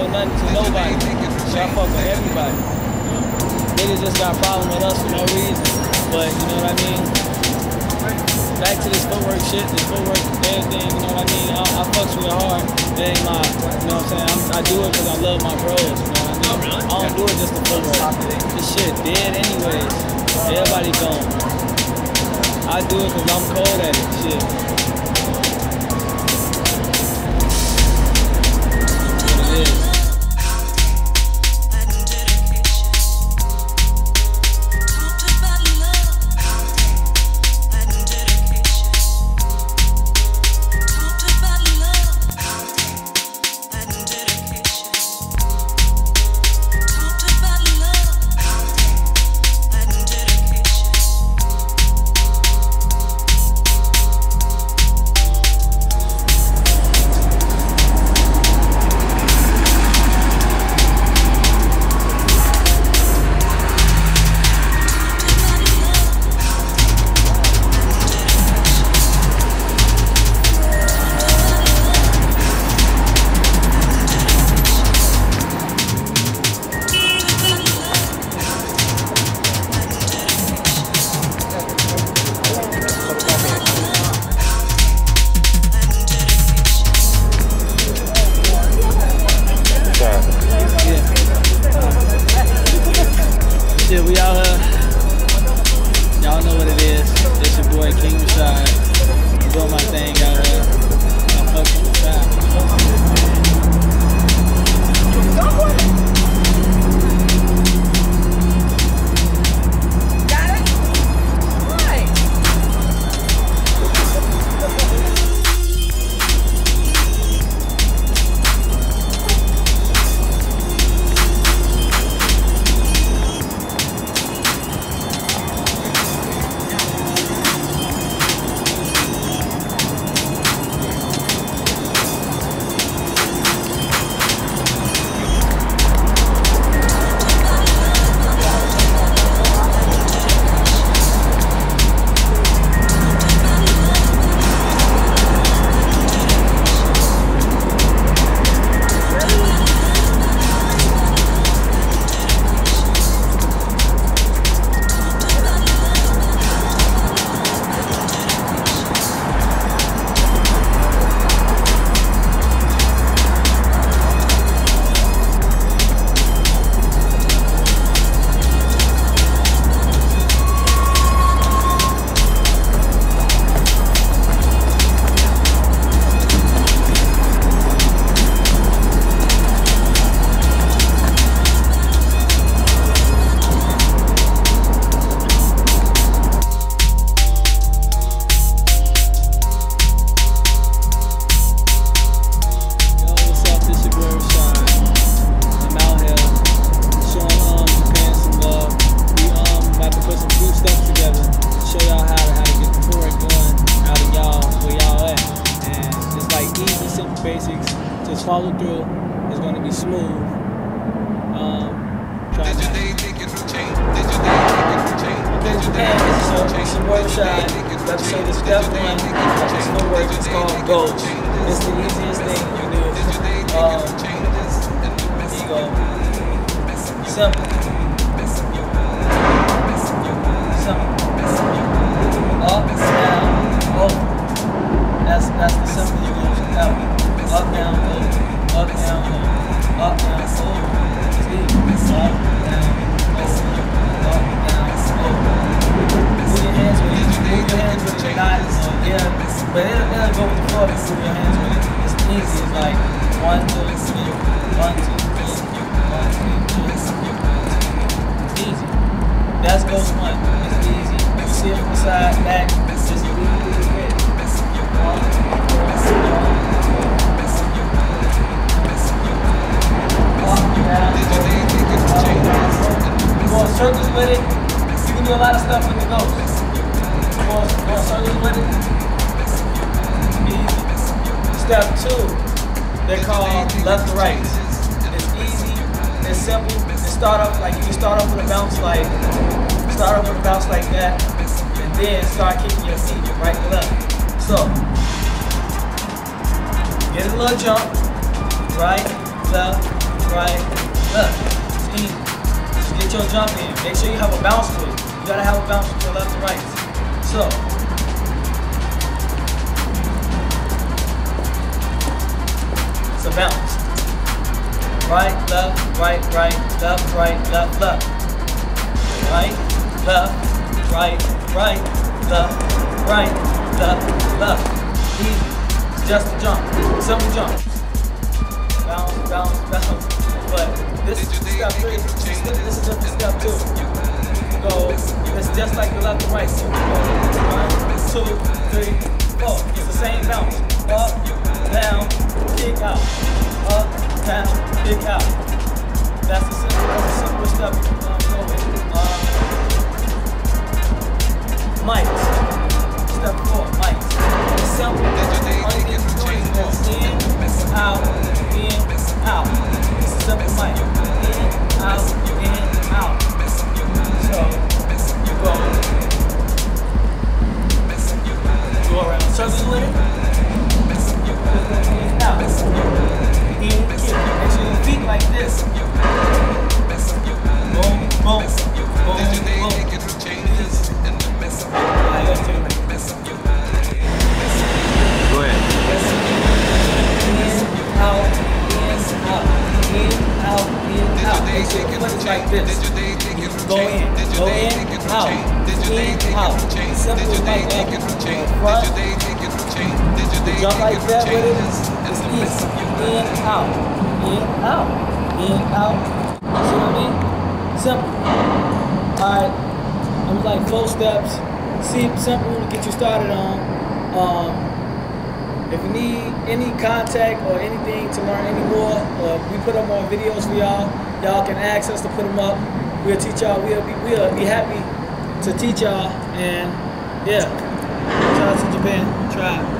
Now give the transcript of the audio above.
owe nothing to nobody. So I fuck with everybody. Niggas just got problems with us for no reason. But you know what I mean? Back to this footwork shit, this footwork everything, you know what I mean? I fucks with it hard. It ain't my, you know what I'm saying? I do it because I love my bros, you know what I mean? I don't do it just to footwork. This shit dead anyways. Everybody gone. I do it because I'm cold at it, shit. What it is. Shit, we out here. Y'all know what it is. It's your boy King Rashad. I'm doing my thing out here. I'm fucking with basics, just follow through. It's going to be smooth. Try that. Okay, it's your boy Rashad. Episode is step 1. It's no work. It's called Goals. It's the easiest thing you can do. Here you go. Simple. Up, down, over. That's the simple you use. Up, down, over. Up, down, over. Up, down, over. It's easy. Up, down, over. Up, down, over. Move your hands with it. Move your hands with it. Not, yeah. But it'll go with the floor if you move your hands with it. It's easy. It's like 1, 2, 3, 1, 2, 3, 1, 2, 3. Easy. That's goes 1. It's easy. You see it from the side, back. Just really, really good. Circles with it. You can do a lot of stuff with the ghost. Go circles with it. Easy. Step 2, they're called left to right. It's easy. It's simple. It start off like you can start off with a bounce like that, and then start kicking your feet right to left. So get a little jump, right, left, right, left. It's easy. Just get your jump in. Make sure you have a bounce to it. You gotta have a bounce to your left and right. So, it's a bounce. Right, left, right, left, left. Right, left, right, left, left. Easy. It's just a jump. Simple jump. Bounce. But this is step 3. This is just step 2. Go. It's just like the left and right. 1, 2, 3, 4. It's the same bounce. Up, down, kick out. Up, down, kick out. That's a simple step you can go with. Mites. Step 4, mites. It's simple. All you need to do is in, out, in, out. It's a simple mite. In, out, So, you go around circles with it. In, out. In, kick. Make sure your feet like this. Boom, boom, boom, boom. Go ahead. Make sure your foot is like this. Go in, out, simple like that. Front, jump like that with it. It's easy. In, out. See what I mean? Simple. Alright, I'm like 4 steps. Simple to get you started on. If you need any contact or anything to learn any more, or if we put up more videos for y'all, y'all can ask us to put them up. We'll teach y'all. We'll be happy to teach y'all. And yeah, shout out to Japan. Try.